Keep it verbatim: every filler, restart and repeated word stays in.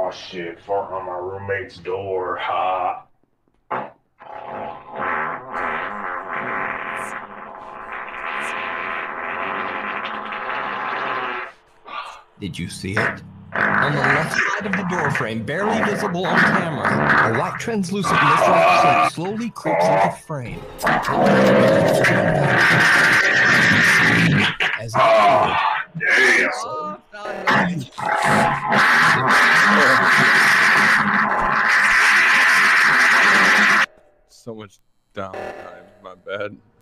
Oh shit, fart on my roommate's door, ha. Did you see it? On the left side of the doorframe, barely visible on camera, a white translucent mist of shape slowly creeps into frame. As it oh, damn. So much downtime, my bad.